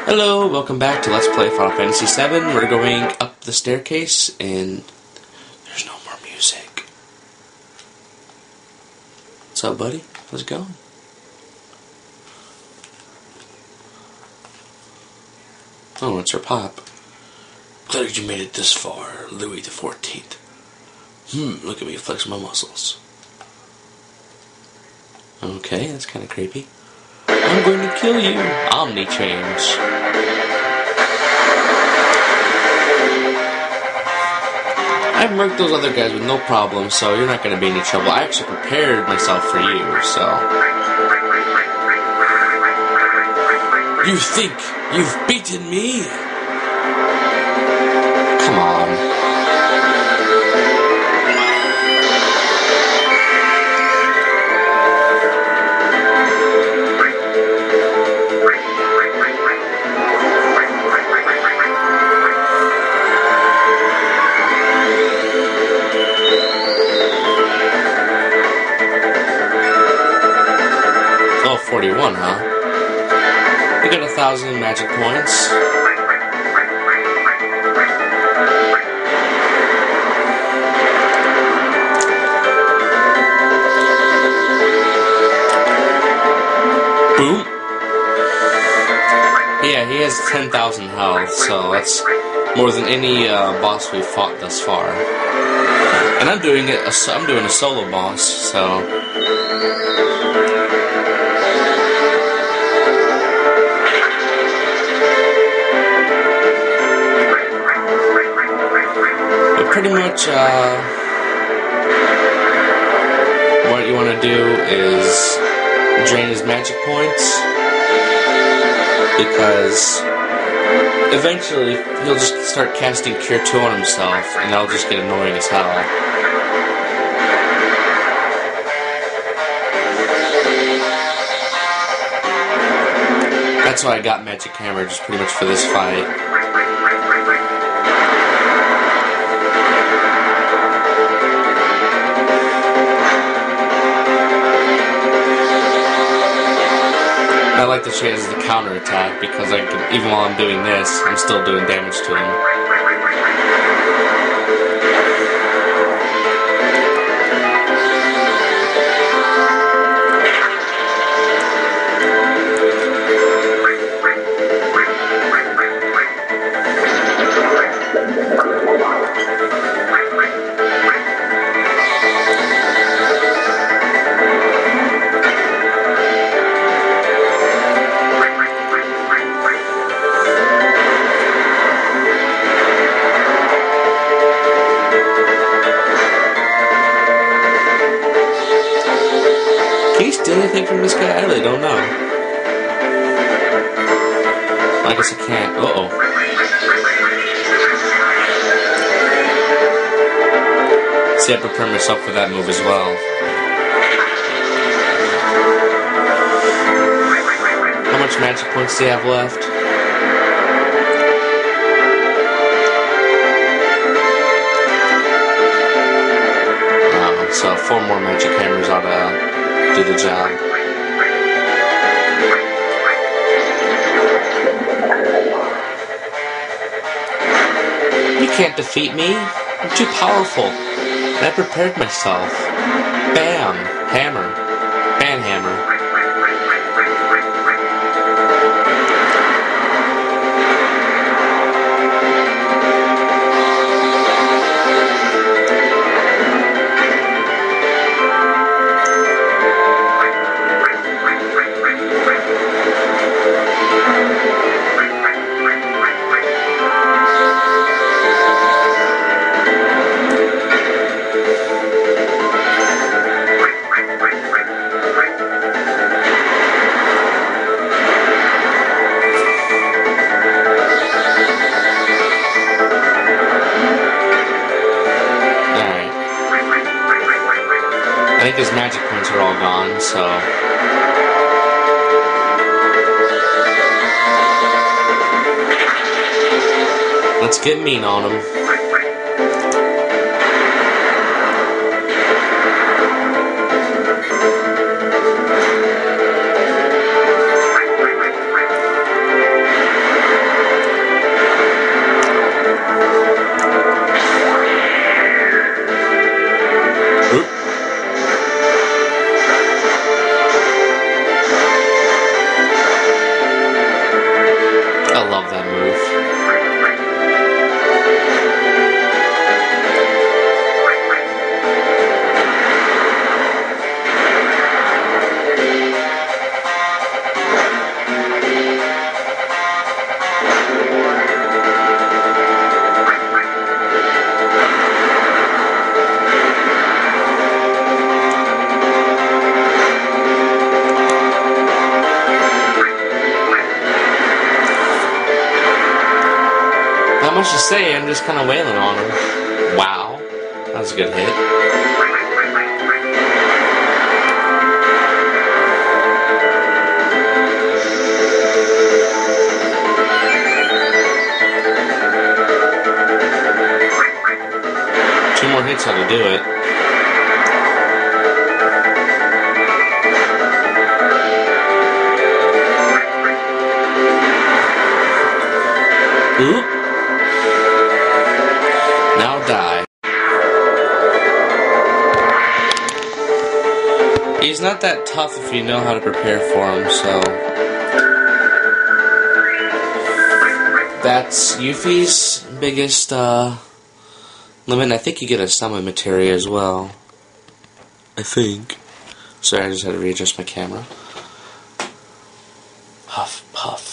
Hello, welcome back to Let's Play Final Fantasy VII. We're going up the staircase, and there's no more music. What's up, buddy? How's it going? Oh, it's her pop. Glad you made it this far, Louis the 14th. Look at me flex my muscles. Okay, that's kind of creepy. I'm going to kill you. Omni change. I've murked those other guys with no problem, so you're not going to be in any trouble. I actually prepared myself for you, so. You think you've beaten me? Come on. Oh, 41, huh? We got 1,000 magic points. Boom. Yeah, he has 10,000 health, so that's more than any boss we've fought thus far. And I'm doing it. I'm doing a solo boss, so. Pretty much, what you want to do is drain his magic points, because eventually he'll just start casting Cure 2 on himself, and that'll just get annoying as hell. That's why I got Magic Hammer, just pretty much for this fight. I like that she has the counter attack because I can, even while I'm doing this, I'm still doing damage to him. Can you steal anything from this guy? I really don't know. I guess I can't. Uh-oh. See, I prepared myself for that move as well. How much magic points do you have left? So 4 more magic hammers ought to do the job. You can't defeat me. I'm too powerful. And I prepared myself. Bam! Hammer. Ban hammer. I think his magic points are all gone, so. Let's get mean on him. I love that move. Not much to say, I'm just kind of wailing on him. Wow. That was a good hit. Two more hits how to do it. Oop. Now die. He's not that tough if you know how to prepare for him, so... That's Yuffie's biggest limit. I think you get a summon materia as well. I think. Sorry, I just had to readjust my camera. Puff, puff.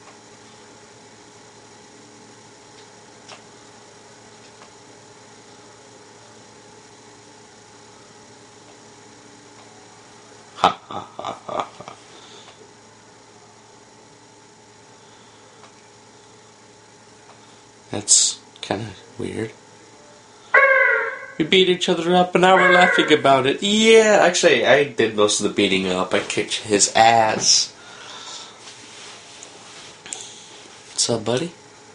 Ha ha ha ha ha. That's kind of weird. We beat each other up and now we're laughing about it. Yeah, actually, I did most of the beating up. I kicked his ass. What's up, buddy?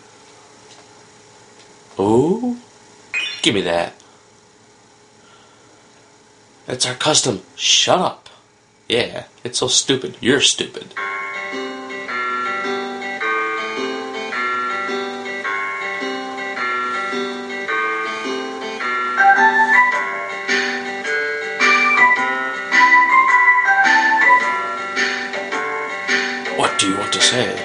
Oh, give me that. That's our custom. Shut up. Yeah, it's so stupid. You're stupid. What do you want to say?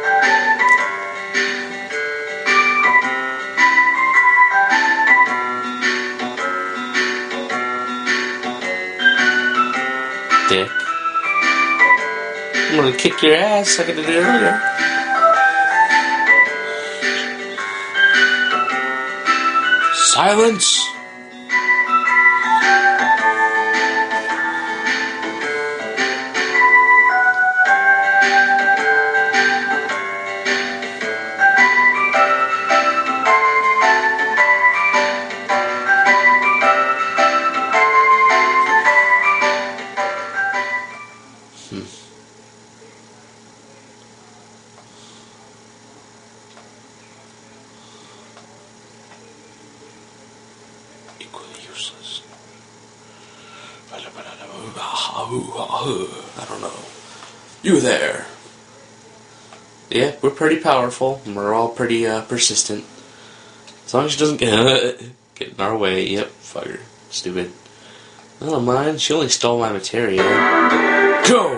Dick. I'm gonna kick your ass like I did earlier. Silence! Equally useless. I don't know. You there. Yeah, we're pretty powerful, and we're all pretty persistent. As long as she doesn't get in our way. Yep, fuck her. Stupid. I don't mind, she only stole my materia. Go!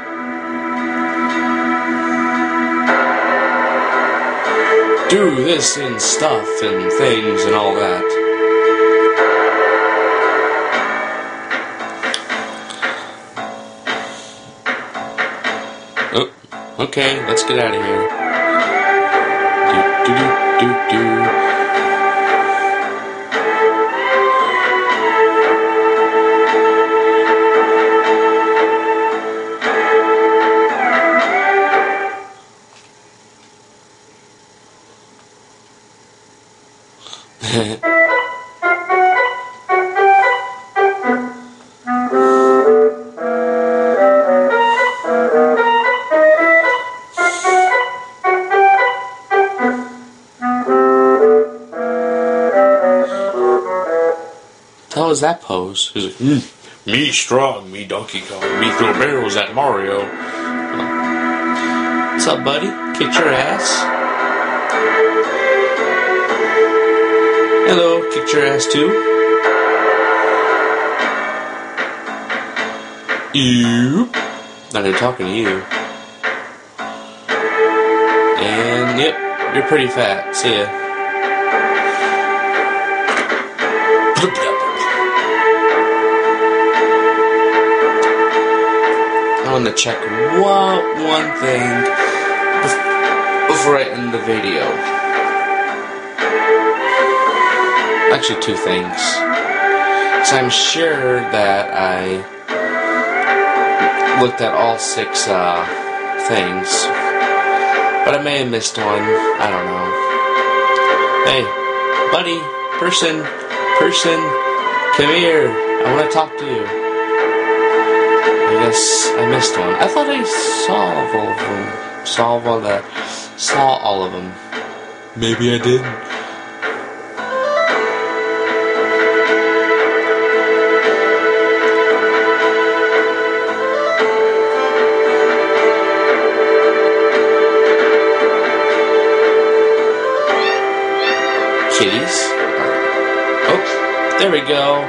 Do this and stuff and things and all that. Oh, okay, let's get out of here. Do, do, do, do, do. How was that pose? He's like, me strong, me Donkey Kong, me throw barrels at Mario. What's up, buddy? Kicked your ass. Hello, kicked your ass too. You. Not even talking to you. Yep, you're pretty fat. See ya. I want to check one thing before I end the video. Actually, two things. So I'm sure that I looked at all 6 things, but I may have missed one. I don't know. Hey, buddy, person, come here. I want to talk to you. I guess I missed one. I thought I saw all of them. Saw all of them. Maybe I didn't. Kitties. Oh, there we go.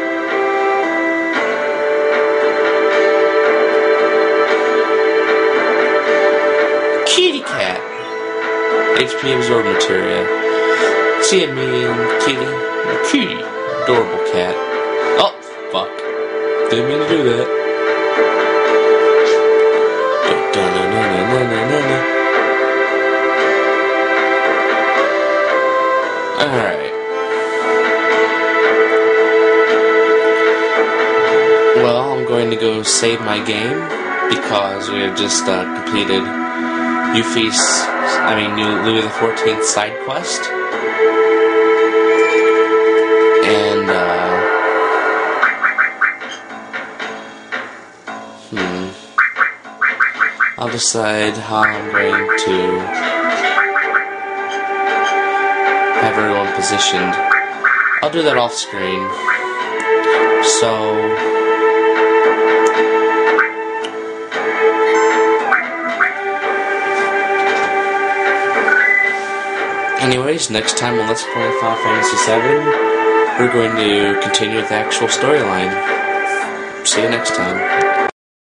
Kitty cat. HP absorb materia. See a mean kitty. Kitty. Adorable cat. Oh, fuck. Didn't mean to do that. Alright. Well, I'm going to go save my game because we have just completed Louis XIV side quest. And, I'll decide how I'm going to have everyone positioned. I'll do that off screen. So anyways, next time on Let's Play Final Fantasy VII, we're going to continue with the actual storyline. See you next time.